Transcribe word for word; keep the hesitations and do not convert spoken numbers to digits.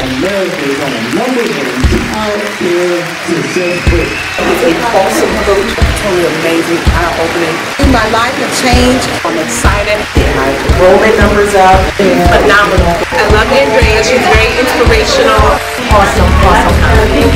America is on a number one Childcare success rate. It's an awesome coach, totally amazing, eye-opening. My life has changed. I'm excited. My enrollment numbers up. Phenomenal. I love Andrea. She's very inspirational. Awesome, awesome.